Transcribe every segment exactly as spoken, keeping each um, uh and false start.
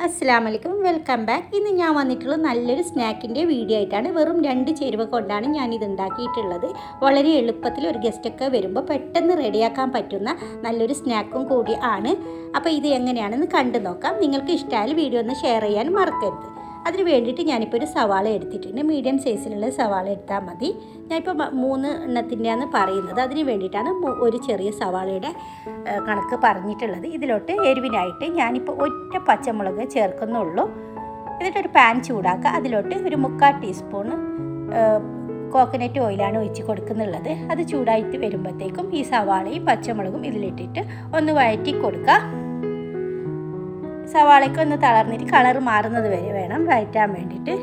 അസ്സലാമലൈക്കും, welcome back. ഇന്ന് ഞാൻ വന്നിട്ടുള്ള നല്ലൊരു സ്നാക്കിൻ്റെ വീഡിയോ ആയിട്ടാണ്. വെറും രണ്ട് ചേരുവ കൊണ്ടാണ് ഞാനിത് ഉണ്ടാക്കിയിട്ടുള്ളത്. വളരെ എളുപ്പത്തിൽ ഒരു ഗസ്റ്റൊക്കെ വരുമ്പോൾ പെട്ടെന്ന് റെഡിയാക്കാൻ പറ്റുന്ന നല്ലൊരു സ്നാക്കും കൂടി ആണ്. അപ്പോൾ ഇത് എങ്ങനെയാണെന്ന് കണ്ടു നോക്കാം. നിങ്ങൾക്ക് ഇഷ്ടമായാൽ വീഡിയോ ഒന്ന് ഷെയർ ചെയ്യാൻ മറക്കരുത്. അതിന് വേണ്ടിയിട്ട് ഞാനിപ്പോൾ ഒരു സവാള എടുത്തിട്ടുണ്ട്. മീഡിയം സൈസിലുള്ള സവാള എടുത്താൽ മതി. ഞാനിപ്പോൾ മൂന്ന് എണ്ണത്തിൻ്റെയാണ് പറയുന്നത്. അതിന് വേണ്ടിയിട്ടാണ് ഒരു ചെറിയ സവാളയുടെ കണക്ക് പറഞ്ഞിട്ടുള്ളത്. ഇതിലോട്ട് എരിവിനായിട്ട് ഞാനിപ്പോൾ ഒറ്റ പച്ചമുളക് ചേർക്കുന്നുള്ളൂ. എന്നിട്ടൊരു പാൻ ചൂടാക്കുക. അതിലോട്ട് ഒരു മുക്കാൽ ടീസ്പൂണ് കോക്കനട്ട് ഓയിലാണ് ഒഴിച്ച് കൊടുക്കുന്നുള്ളത്. അത് ചൂടായിട്ട് വരുമ്പോഴത്തേക്കും ഈ സവാളയും പച്ചമുളകും ഇതിലിട്ടിട്ട് ഒന്ന് വഴറ്റി കൊടുക്കുക. സവാളയ്ക്ക് ഒന്ന് തളർന്നിട്ട് കളർ മാറുന്നത് വരെ വേണം വഴറ്റാൻ വേണ്ടിയിട്ട്.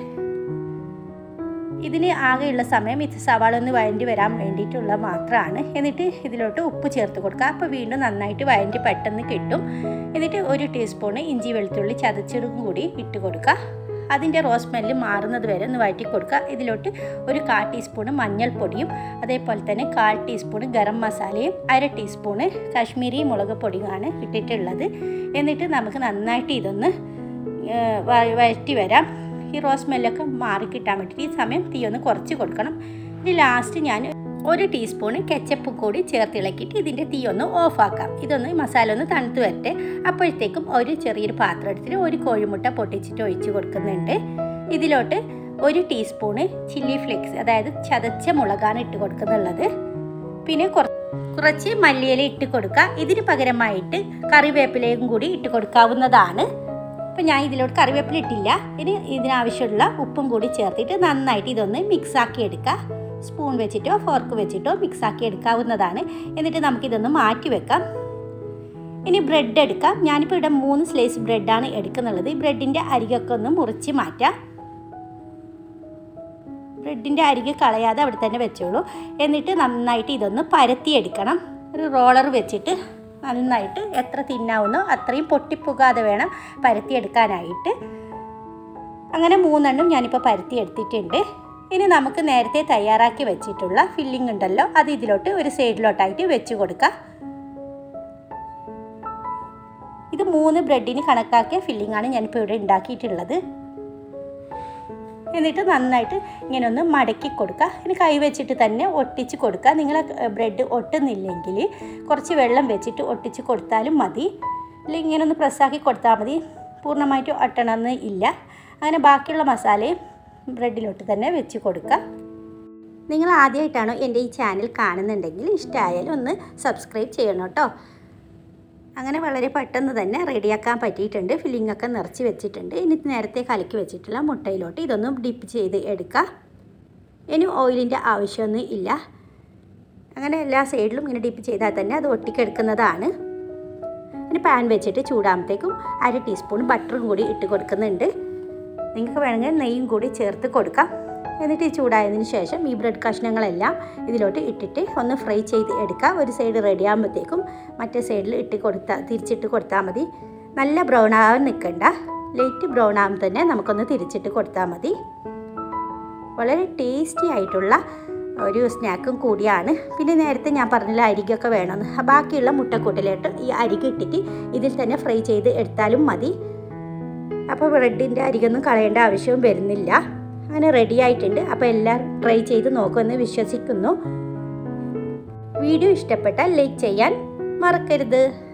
ഇതിന് ആകെയുള്ള സമയം ഇത് സവാള ഒന്ന് വഴണ്ടി വരാൻ വേണ്ടിയിട്ടുള്ള മാത്രമാണ്. എന്നിട്ട് ഇതിലോട്ട് ഉപ്പ് ചേർത്ത് കൊടുക്കുക. അപ്പോൾ വീണ്ടും നന്നായിട്ട് വഴണ്ടി പെട്ടെന്ന് കിട്ടും. എന്നിട്ട് ഒരു ടീസ്പൂണ് ഇഞ്ചി വെളുത്തുള്ളി ചതച്ചതും കൂടി ഇട്ട് കൊടുക്കുക. അതിൻ്റെ റോസ് സ്മെല്ല് മാറുന്നത് വരെ ഒന്ന് വഴറ്റി കൊടുക്കുക. ഇതിലോട്ട് ഒരു കാൽ ടീസ്പൂണ് മഞ്ഞൾപ്പൊടിയും അതേപോലെ തന്നെ കാൽ ടീസ്പൂണ് ഗരം മസാലയും അര ടീസ്പൂണ് കാശ്മീരി മുളക് പൊടിയുമാണ് ഇട്ടിട്ടുള്ളത്. എന്നിട്ട് നമുക്ക് നന്നായിട്ട് ഇതൊന്ന് വഴറ്റി വരാം. ഈ റോസ് സ്മെല്ലൊക്കെ മാറിക്കിട്ടാൻ വേണ്ടിയിട്ട് ഈ സമയം തീ ഒന്ന് കുറച്ച് കൊടുക്കണം. ഇനി ലാസ്റ്റ് ഞാൻ ഒരു ടീസ്പൂണ് കെച്ചപ്പ് കൂടി ചേർത്തിളക്കിയിട്ട് ഇതിൻ്റെ തീ ഒന്ന് ഓഫാക്കാം. ഇതൊന്ന് മസാല ഒന്ന് തണുത്ത് വരട്ടെ. അപ്പോഴത്തേക്കും ഒരു ചെറിയൊരു പാത്രം എടുത്തിട്ട് ഒരു കോഴിമുട്ട പൊട്ടിച്ചിട്ട് ഒഴിച്ച് കൊടുക്കുന്നുണ്ട്. ഇതിലോട്ട് ഒരു ടീസ്പൂണ് ചില്ലി ഫ്ലേക്സ്, അതായത് ചതച്ച മുളകാണ് ഇട്ട് കൊടുക്കുന്നുള്ളത്. പിന്നെ കുറച്ച് മല്ലിയില ഇട്ട് കൊടുക്കുക. ഇതിന് പകരമായിട്ട് കറിവേപ്പിലയും കൂടി ഇട്ട് കൊടുക്കാവുന്നതാണ്. അപ്പം ഞാൻ ഇതിലോട്ട് കറിവേപ്പില ഇട്ടില്ല. ഇനി ഇതിനാവശ്യമുള്ള ഉപ്പും കൂടി ചേർത്തിട്ട് നന്നായിട്ട് ഇതൊന്ന് മിക്സാക്കി എടുക്കുക. സ്പൂൺ വെച്ചിട്ടോ ഫോർക്ക് വെച്ചിട്ടോ മിക്സാക്കി എടുക്കാവുന്നതാണ്. എന്നിട്ട് നമുക്കിതൊന്ന് മാറ്റി വെക്കാം. ഇനി ബ്രെഡ് എടുക്കാം. ഞാനിപ്പോൾ ഇവിടെ മൂന്ന് സ്ലൈസ് ബ്രെഡാണ് എടുക്കുന്നുള്ളത്. ഈ ബ്രെഡിൻ്റെ അരികൊക്കെ ഒന്ന് മുറിച്ച് മാറ്റാം. ബ്രെഡിൻ്റെ അരികെ കളയാതെ അവിടെ തന്നെ വെച്ചോളൂ. എന്നിട്ട് നന്നായിട്ട് ഇതൊന്ന് പരത്തിയെടുക്കണം. ഒരു റോളർ വെച്ചിട്ട് നന്നായിട്ട് എത്ര തിന്നാവുന്നോ അത്രയും പൊട്ടിപ്പോകാതെ വേണം പരത്തിയെടുക്കാനായിട്ട്. അങ്ങനെ മൂന്നെണ്ണം ഞാനിപ്പോൾ പരത്തിയെടുത്തിട്ടുണ്ട്. ഇനി നമുക്ക് നേരത്തെ തയ്യാറാക്കി വെച്ചിട്ടുള്ള ഫില്ലിംഗ് ഉണ്ടല്ലോ, അത് ഇതിലോട്ട് ഒരു സൈഡിലോട്ടായിട്ട് വെച്ച് കൊടുക്കാം. ഇത് മൂന്ന് ബ്രെഡിന് കണക്കാക്കിയ ഫില്ലിംഗ് ആണ് ഞാനിപ്പോൾ ഇവിടെ ഉണ്ടാക്കിയിട്ടുള്ളത്. എന്നിട്ട് നന്നായിട്ട് ഇങ്ങനെ ഒന്ന് മടക്കി കൊടുക്കുക. ഇനി കൈ വെച്ചിട്ട് തന്നെ ഒട്ടിച്ച് കൊടുക്കുക. നിങ്ങൾ ബ്രെഡ് ഒട്ടുന്നില്ലെങ്കിൽ കുറച്ച് വെള്ളം വെച്ചിട്ട് ഒട്ടിച്ച് കൊടുത്താലും മതി. അല്ലെങ്കിൽ ഇങ്ങനെ ഒന്ന് പ്രസ്സാക്കി കൊടുത്താൽ മതി. പൂർണ്ണമായിട്ട് ഒട്ടണമെന്ന് ഇല്ല. അങ്ങനെ ബാക്കിയുള്ള മസാലയും ബ്രെഡിലോട്ട് തന്നെ വെച്ച് കൊടുക്കുക. നിങ്ങൾ ആദ്യമായിട്ടാണോ എൻ്റെ ഈ ചാനൽ കാണുന്നുണ്ടെങ്കിൽ ഇഷ്ടമായാലും ഒന്ന് സബ്സ്ക്രൈബ് ചെയ്യണം കേട്ടോ. അങ്ങനെ വളരെ പെട്ടെന്ന് തന്നെ റെഡിയാക്കാൻ പറ്റിയിട്ടുണ്ട്. ഫില്ലിങ്ങൊക്കെ നിറച്ച് വെച്ചിട്ടുണ്ട്. ഇനി നേരത്തെ കലക്കി വെച്ചിട്ടുള്ള മുട്ടയിലോട്ട് ഇതൊന്നും ഡിപ്പ് ചെയ്ത് എടുക്കുക. ഇനി ഓയിലിൻ്റെ ആവശ്യമൊന്നും ഇല്ല. അങ്ങനെ എല്ലാ സൈഡിലും ഇങ്ങനെ ഡിപ്പ് ചെയ്താൽ തന്നെ അത് ഒട്ടിക്കെടുക്കുന്നതാണ്. ഇനി പാൻ വെച്ചിട്ട് ചൂടാകുമ്പോഴത്തേക്കും അര ടീസ്പൂൺ ബട്ടറും കൂടി ഇട്ട് കൊടുക്കുന്നുണ്ട്. നിങ്ങൾക്ക് വേണമെങ്കിൽ നെയ്യും കൂടി ചേർത്ത് കൊടുക്കാം. എന്നിട്ട് ചൂടായതിന് ശേഷം ഈ ബ്രെഡ് കഷ്ണങ്ങളെല്ലാം ഇതിലോട്ട് ഇട്ടിട്ട് ഒന്ന് ഫ്രൈ ചെയ്ത് എടുക്കുക. ഒരു സൈഡ് റെഡി ആകുമ്പോഴത്തേക്കും മറ്റേ സൈഡിൽ ഇട്ട് കൊടുത്താൽ തിരിച്ചിട്ട് കൊടുത്താൽ മതി. നല്ല ബ്രൗൺ ആവാൻ നിൽക്കണ്ട. ലൈറ്റ് ബ്രൗൺ ആകുമ്പോൾ തന്നെ നമുക്കൊന്ന് തിരിച്ചിട്ട് കൊടുത്താൽ മതി. വളരെ ടേസ്റ്റി ആയിട്ടുള്ള ഒരു സ്നാക്കും കൂടിയാണ്. പിന്നെ നേരത്തെ ഞാൻ പറഞ്ഞില്ല അരികൊക്കെ വേണമെന്ന്. ബാക്കിയുള്ള മുട്ടക്കൂട്ടിലോട്ട് ഈ അരിക ഇട്ടിട്ട് ഇതിൽ തന്നെ ഫ്രൈ ചെയ്ത് എടുത്താലും മതി. അപ്പോൾ ബ്രെഡിൻ്റെ അരികൊന്നും കളയേണ്ട ആവശ്യവും വരുന്നില്ല. അങ്ങനെ റെഡി ആയിട്ടുണ്ട്. അപ്പോൾ എല്ലാവരും ട്രൈ ചെയ്ത് നോക്കുമെന്ന് വിശ്വസിക്കുന്നു. വീഡിയോ ഇഷ്ടപ്പെട്ടാൽ ലൈക്ക് ചെയ്യാൻ മറക്കരുത്.